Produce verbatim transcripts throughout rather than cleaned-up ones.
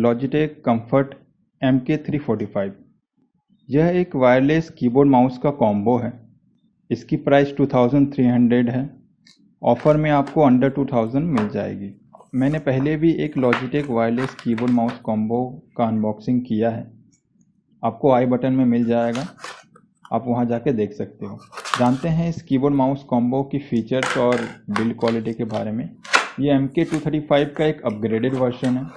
Logitech comfort M K three forty five. यह एक wireless keyboard mouse का combo है। इसकी price two thousand three hundred है। ऑफ़र में आपको अंडर टू थाउजेंड मिल जाएगी। मैंने पहले भी एक Logitech wireless keyboard mouse combo का अनबॉक्सिंग किया है, आपको आई बटन में मिल जाएगा, आप वहां जाके देख सकते हो। जानते हैं इस कीबोर्ड माउस कॉम्बो की फीचर्स और बिल्ड क्वालिटी के बारे में। ये एम के टू थर्टी फाइव का एक अपग्रेडेड वर्जन है।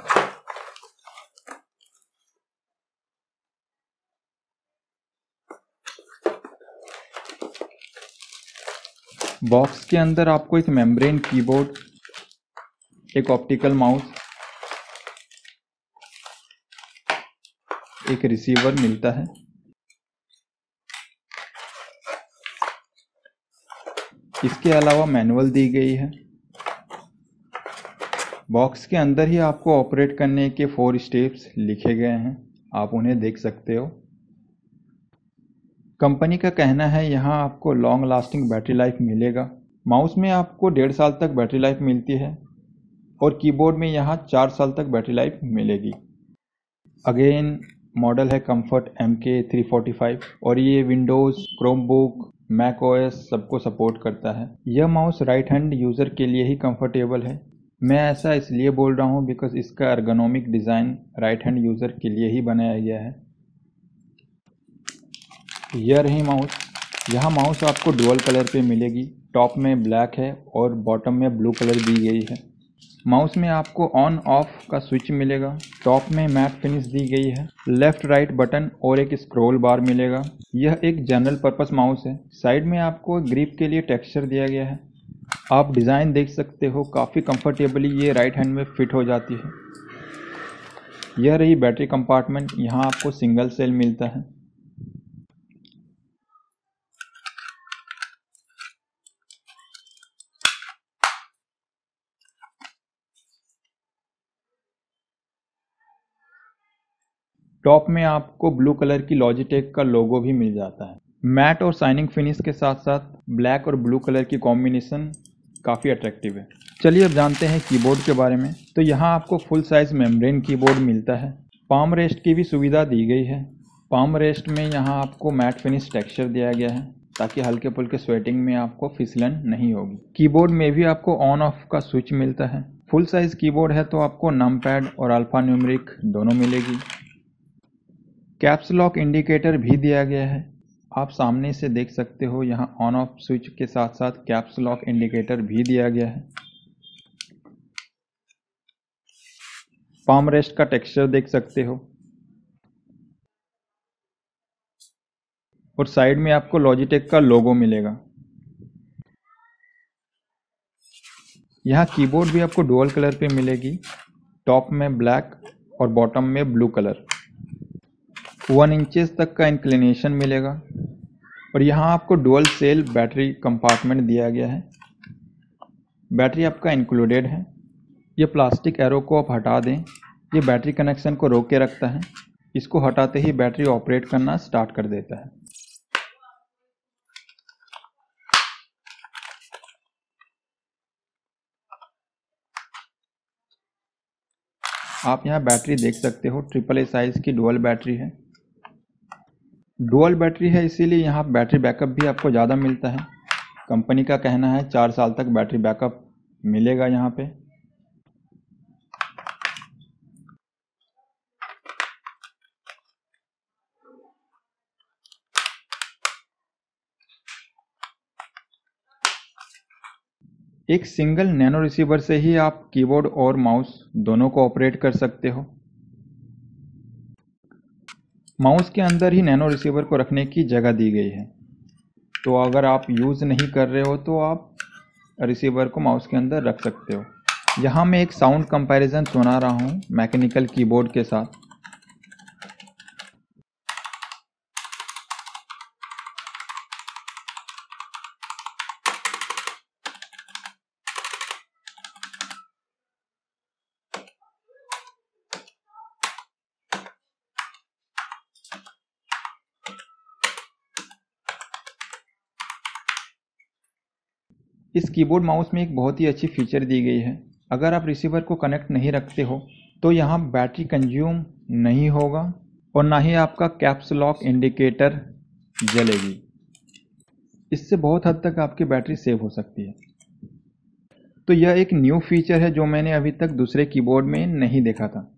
बॉक्स के अंदर आपको एक मेम्ब्रेन कीबोर्ड, एक ऑप्टिकल माउस, एक रिसीवर मिलता है। इसके अलावा मैनुअल दी गई है। बॉक्स के अंदर ही आपको ऑपरेट करने के फोर स्टेप्स लिखे गए हैं, आप उन्हें देख सकते हो। कंपनी का कहना है यहाँ आपको लॉन्ग लास्टिंग बैटरी लाइफ मिलेगा। माउस में आपको डेढ़ साल तक बैटरी लाइफ मिलती है और कीबोर्ड में यहाँ चार साल तक बैटरी लाइफ मिलेगी। अगेन मॉडल है comfort M K three forty five और ये विंडोज़, क्रोमबुक, मैक ओएस सबको सपोर्ट करता है। यह माउस राइट हैंड यूज़र के लिए ही कंफर्टेबल है। मैं ऐसा इसलिए बोल रहा हूँ बिकॉज इसका ergonomic design right hand user के लिए ही बनाया गया है। यह रही माउस। यह माउस आपको डुअल कलर पे मिलेगी। टॉप में ब्लैक है और बॉटम में ब्लू कलर दी गई है। माउस में आपको ऑन ऑफ का स्विच मिलेगा। टॉप में मैट फिनिश दी गई है। लेफ्ट राइट बटन और एक स्क्रॉल बार मिलेगा। यह एक जनरल पर्पस माउस है। साइड में आपको ग्रिप के लिए टेक्सचर दिया गया है। आप डिज़ाइन देख सकते हो, काफ़ी कंफर्टेबली ये राइट हैंड में फिट हो जाती है। यह रही बैटरी कंपार्टमेंट। यहाँ आपको सिंगल सेल मिलता है। टॉप में आपको ब्लू कलर की लॉजिटेक का लोगो भी मिल जाता है। मैट और शाइनिंग फिनिश के साथ साथ ब्लैक और ब्लू कलर की कॉम्बिनेशन काफ़ी अट्रैक्टिव है। चलिए अब जानते हैं कीबोर्ड के बारे में। तो यहाँ आपको फुल साइज मेम्ब्रेन कीबोर्ड मिलता है। पाम रेस्ट की भी सुविधा दी गई है। पाम रेस्ट में यहाँ आपको मैट फिनिश टेक्सचर दिया गया है ताकि हल्के फुल्के स्वेटिंग में आपको फिसलन नहीं होगी। कीबोर्ड में भी आपको ऑन ऑफ का स्विच मिलता है। फुल साइज कीबोर्ड है तो आपको नम पैड और अल्फा न्यूमेरिक दोनों मिलेगी। कैप्स लॉक इंडिकेटर भी दिया गया है, आप सामने से देख सकते हो। यहाँ ऑन ऑफ स्विच के साथ साथ कैप्स लॉक इंडिकेटर भी दिया गया है। पाम रेस्ट का टेक्सचर देख सकते हो और साइड में आपको लॉजिटेक का लोगो मिलेगा। यहाँ कीबोर्ड भी आपको डुअल कलर पे मिलेगी। टॉप में ब्लैक और बॉटम में ब्लू कलर। वन इंचेस तक का इंक्लिनेशन मिलेगा और यहाँ आपको डुअल सेल बैटरी कंपार्टमेंट दिया गया है। बैटरी आपका इंक्लूडेड है। ये प्लास्टिक एरो को आप हटा दें, ये बैटरी कनेक्शन को रोक के रखता है। इसको हटाते ही बैटरी ऑपरेट करना स्टार्ट कर देता है। आप यहाँ बैटरी देख सकते हो, ट्रिपल ए साइज की डुअल बैटरी है। डुअल बैटरी है इसीलिए यहाँ बैटरी बैकअप भी आपको ज़्यादा मिलता है। कंपनी का कहना है चार साल तक बैटरी बैकअप मिलेगा यहाँ पे। एक सिंगल नैनो रिसीवर से ही आप कीबोर्ड और माउस दोनों को ऑपरेट कर सकते हो। माउस के अंदर ही नैनो रिसीवर को रखने की जगह दी गई है, तो अगर आप यूज़ नहीं कर रहे हो तो आप रिसीवर को माउस के अंदर रख सकते हो। यहाँ मैं एक साउंड कंपैरिजन सुना रहा हूँ मैकेनिकल कीबोर्ड के साथ। इस कीबोर्ड माउस में एक बहुत ही अच्छी फीचर दी गई है। अगर आप रिसीवर को कनेक्ट नहीं रखते हो तो यहाँ बैटरी कंज्यूम नहीं होगा और ना ही आपका कैप्स लॉक इंडिकेटर जलेगी। इससे बहुत हद तक आपकी बैटरी सेव हो सकती है। तो यह एक न्यू फीचर है जो मैंने अभी तक दूसरे कीबोर्ड में नहीं देखा था।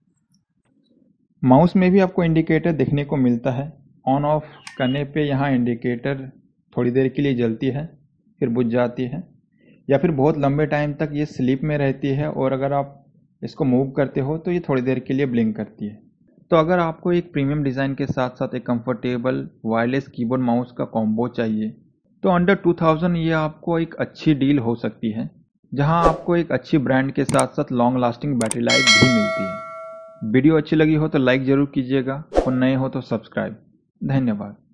माउस में भी आपको इंडिकेटर देखने को मिलता है। ऑन ऑफ करने पे यहाँ इंडिकेटर थोड़ी देर के लिए जलती है, फिर बुझ जाती है, या फिर बहुत लंबे टाइम तक ये स्लीप में रहती है और अगर आप इसको मूव करते हो तो ये थोड़ी देर के लिए ब्लिंक करती है। तो अगर आपको एक प्रीमियम डिज़ाइन के साथ साथ एक कंफर्टेबल वायरलेस कीबोर्ड माउस का कॉम्बो चाहिए तो अंडर टू थाउजेंड ये आपको एक अच्छी डील हो सकती है, जहां आपको एक अच्छी ब्रांड के साथ साथ लॉन्ग लास्टिंग बैटरी लाइफ भी मिलती है। वीडियो अच्छी लगी हो तो लाइक ज़रूर कीजिएगा और नए हो तो सब्सक्राइब। धन्यवाद।